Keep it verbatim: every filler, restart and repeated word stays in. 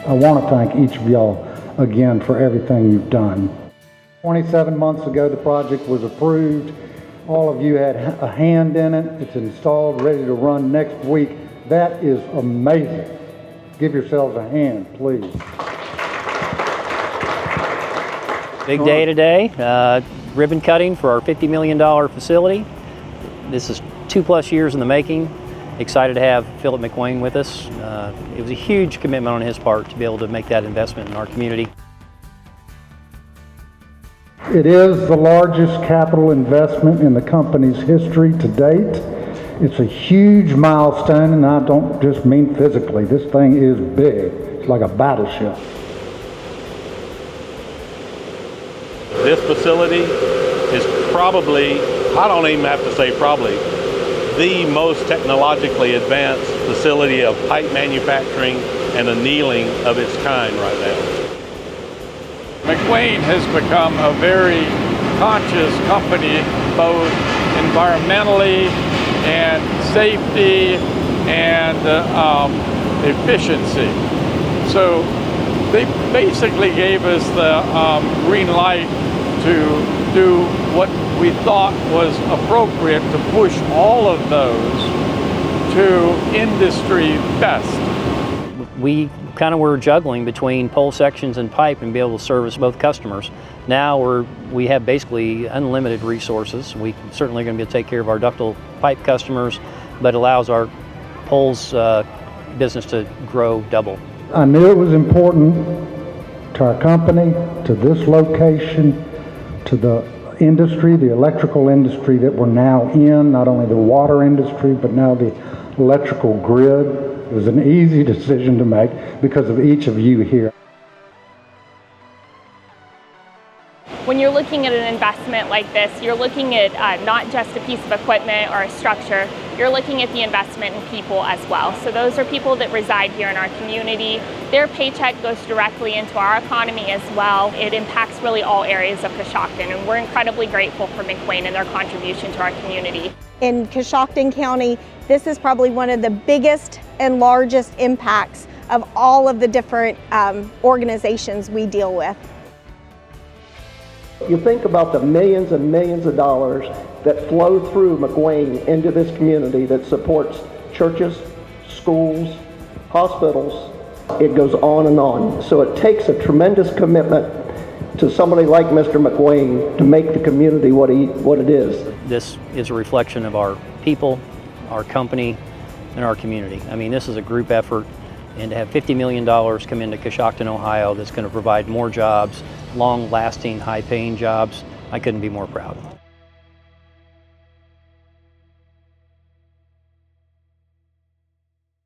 I want to thank each of y'all again for everything you've done. twenty-seven months ago, the project was approved. All of you had a hand in it. It's installed, ready to run next week. That is amazing. Give yourselves a hand, please. Big day today. Uh, ribbon cutting for our fifty million dollar facility. This is two plus years in the making. Excited to have Phillip McWane with us. Uh, it was a huge commitment on his part to be able to make that investment in our community. It is the largest capital investment in the company's history to date. It's a huge milestone, and I don't just mean physically. This thing is big. It's like a battleship. This facility is probably, I don't even have to say probably, the most technologically advanced facility of pipe manufacturing and annealing of its kind right now. McWane has become a very conscious company, both environmentally and safety and uh, um, efficiency. So they basically gave us the um, green light to do what we thought was appropriate to push all of those to industry best. We kind of were juggling between pole sections and pipe and be able to service both customers. Now we're, we have basically unlimited resources. We certainly are going to be able to take care of our ductile pipe customers, but allows our poles uh, business to grow double. I knew it was important to our company, to this location, to the industry, the electrical industry that we're now in, not only the water industry, but now the electrical grid. It was an easy decision to make because of each of you here. When you're looking at an investment like this, you're looking at uh, not just a piece of equipment or a structure, you're looking at the investment in people as well. So those are people that reside here in our community. Their paycheck goes directly into our economy as well. It impacts really all areas of Coshocton, and we're incredibly grateful for McWane and their contribution to our community. In Coshocton County, this is probably one of the biggest and largest impacts of all of the different um, organizations we deal with. You think about the millions and millions of dollars that flow through McWane into this community that supports churches, schools, hospitals. It goes on and on. So it takes a tremendous commitment to somebody like Mister McWane to make the community what, he, what it is. This is a reflection of our people, our company, and our community. I mean, this is a group effort, and to have fifty million dollars come into Coshocton, Ohio, that's going to provide more jobs, long-lasting, high-paying jobs, I couldn't be more proud.